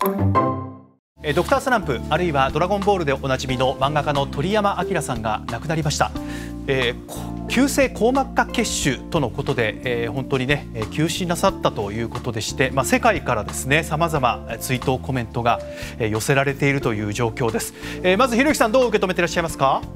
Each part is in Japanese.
ドクタースランプ、あるいはドラゴンボールでおなじみの漫画家の鳥山明さんが亡くなりました。急性硬膜下血腫とのことで、本当にね急死なさったということでして、世界からですね様々追悼コメントが寄せられているという状況です。まずひろゆきさん、どう受け止めていらっしゃいますか？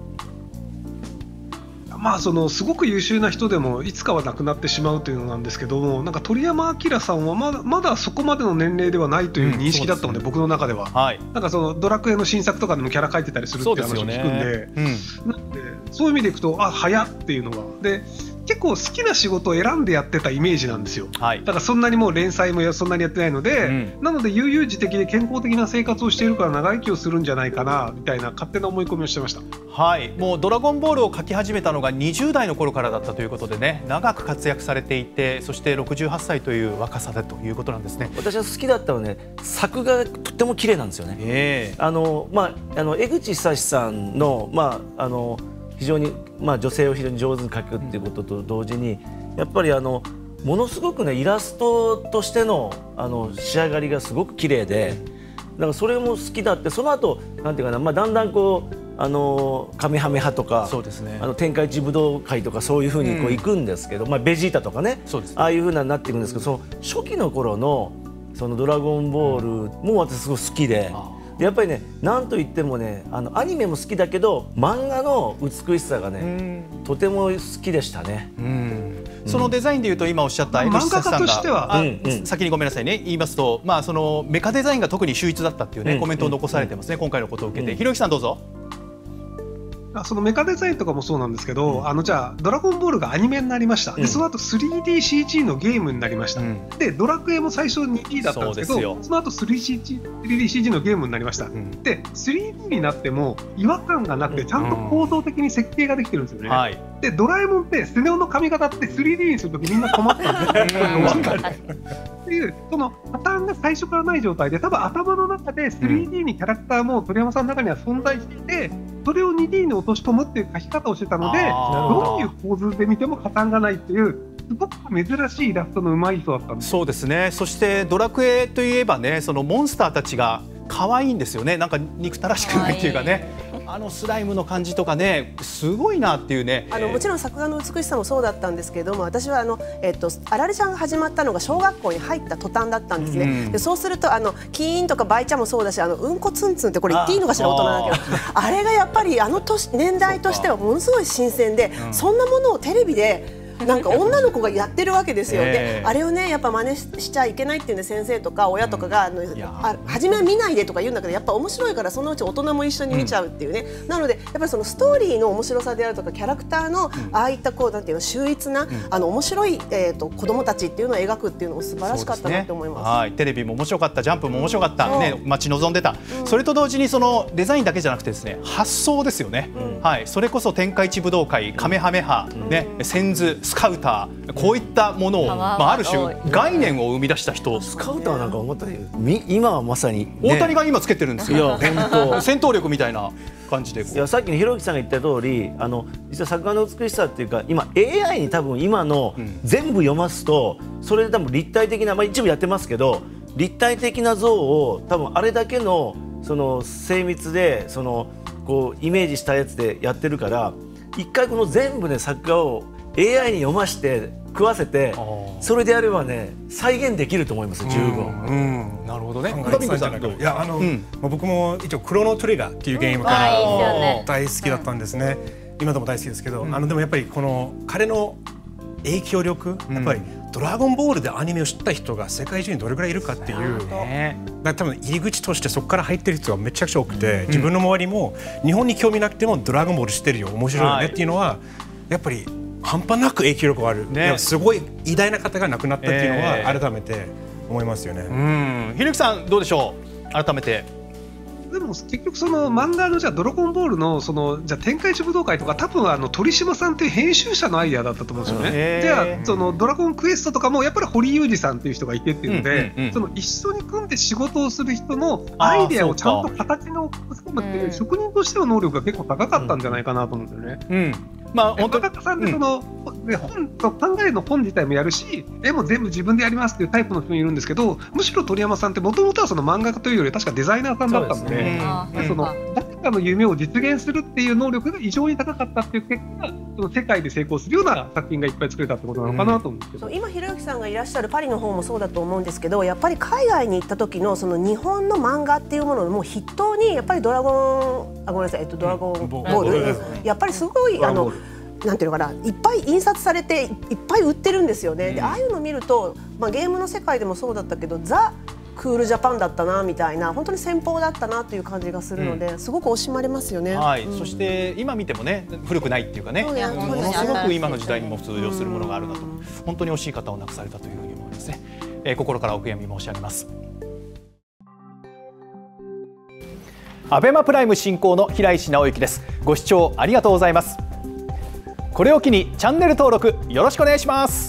すごく優秀な人でもいつかは亡くなってしまうというのなんですけども、なんか鳥山明さんはまだそこまでの年齢ではないという認識だったので、僕の中では、なんかドラクエの新作とかでもキャラ描いてたりするっていう話を聞くんで、なのでそういう意味でいくと早っていうのがで、結構好きな仕事を選んでやってたイメージなんですよ。だからそんなにもう連載もそんなにやってないので、なので悠々自適で健康的な生活をしているから長生きをするんじゃないかなみたいな勝手な思い込みをしてました。 もうドラゴンボールを描き始めたのが20代の頃からだったということでね、長く活躍されていて、そして68歳という若さでということなんですね。 私は好きだったのね、作画がとっても綺麗なんですよね。江口久志さんの非常に女性を非常に上手に描くっていうことと同時に、やっぱりものすごくねイラストとしての仕上がりがすごく綺麗で、だからそれも好きだって。その後なんていうかな、だんだんこうカメハメ派とか、天下一武道会とかそういうふうにこう行くんですけど、ベジータとかね、ああいうふうになっていくんですけど、その初期の頃のそのドラゴンボールも私すごい好きで。やっぱりね、なんといってもね、アニメも好きだけど漫画の美しさがねとても好きでしたね。 そのデザインでいうと、今おっしゃった江口久志さんが先にごめんなさいね言いますと、そのメカデザインが特に秀逸だったっていうねコメントを残されてますね。今回のことを受けてひろゆきさんどうぞ。 そのメカデザインとかもそうなんですけど、じゃあドラゴンボールがアニメになりました。でその後 3DCG のゲームになりました。でドラクエも最初 2D だったんですけど、その後 3DCG のゲームになりました。で 3D になっても違和感がなくて、ちゃんと構造的に設計ができてるんですよね。でドラえもんってスネ夫の髪型って 3D にするときみんな困ったんですよ。っていうそのパターンが最初からない状態で、多分頭の中で 3D にキャラクターも鳥山さんの中には存在していて、それを 2D に落とし込むっていう書き方をしてたので、どういう構図で見ても破綻がないっていうすごく珍しいイラストの上手い人だったんです。 そうですね。そしてドラクエといえばね、そのモンスターたちが可愛いんですよね。なんか憎たらしくないっていうかね、スライムの感じとかね、すごいなっていうね。 もちろん作画の美しさもそうだったんですけれども、私はあられちゃんが始まったのが小学校に入った途端だったんですね。でそうするとキーンとかバイちゃんもそうだし、うんこツンツンってこれ言っていいのかしら、大人だけどあれがやっぱり年代としてはものすごい新鮮で、そんなものをテレビでなんか女の子がやってるわけですよ。であれをねやっぱ真似しちゃいけないっていうんで、先生とか親とかが初めは見ないでとか言うんだけど、やっぱ面白いからそのうち大人も一緒に見ちゃうっていうね。なのでやっぱりそのストーリーの面白さであるとか、キャラクターのああいったこうなんていうの秀逸な面白い子供たちっていうのを描くっていうのも素晴らしかったなと思います。 テレビも面白かった、ジャンプも面白かったね、待ち望んでた。それと同時にそのデザインだけじゃなくてですね、発想ですよね。それこそ天下一武道会、カメハメハね、千図、スカウター、こういったものをある種概念を生み出した人。 スカウターなんか思ったけど、今はまさに大谷が今つけてるんですよ。戦闘力みたいな感じで。 いや、さっきのひろゆきさんが言った通り、実は作画の美しさっていうか、今 AI に多分今の全部読ますと、それで多分立体的な、一部やってますけど立体的な像を多分あれだけのその精密でこうイメージしたやつでやってるから、一回この全部ね作画をAI に読まして食わせて、それでやればね再現できると思います。十分。 なるほどね。 いや僕も一応クロノトリガーっていうゲームから大好きだったんですね。今でも大好きですけど、でもやっぱりこの彼の影響力、やっぱりドラゴンボールでアニメを知った人が世界中にどれくらいいるかっていう、多分入り口としてそこから入ってる人がめちゃくちゃ多くて、自分の周りも日本に興味なくてもドラゴンボール知ってるよ、面白いよねっていうのはやっぱり半端なく影響力がある、すごい偉大な方が亡くなったっていうのは改めて思いますよね。 ひろゆきさんどうでしょう、改めて。 でも結局その漫画のじゃあドラゴンボールのじゃあ天下一武道会とか、多分鳥島さんっていう編集者のアイデアだったと思うんですよね。じゃあそのドラゴンクエストとかもやっぱり堀裕二さんっていう人がいてっていうので、その一緒に組んで仕事をする人のアイデアをちゃんと形に落とし込むっていう職人としての能力が結構高かったんじゃないかなと思うんですよね。 本当さんで本考えの本自体もやるし、絵も全部自分でやりますっていうタイプの人もいるんですけど、むしろ鳥山さんってもともとはその漫画家というより確かデザイナーさんだったので、誰かの夢を実現するっていう能力が異常に高かったっていう結果、その世界で成功するような作品がいっぱい作れたってことなのかなと思うんですけど、 今ひろゆきさんがいらっしゃるパリの方もそうだと思うんですけど、やっぱり海外に行った時のその日本の漫画っていうものをもう筆頭にやっぱりドラゴンボール、やっぱりすごいなんていうのかな、いっぱい印刷されていっぱい売ってるんですよね。でああいうのを見ると、ゲームの世界でもそうだったけどザ・クールジャパンだったなみたいな、本当に先鋒だったなという感じがするので、すごく惜しまれますよね。 そして今見てもね、古くないっていうかね、ものすごく今の時代にも通用するものがあるなと、本当に惜しい方を亡くされたというふうに思いますね。心からお悔やみ申し上げます。アベマプライム進行の平石直之です。ご視聴ありがとうございます。これを機にチャンネル登録よろしくお願いします。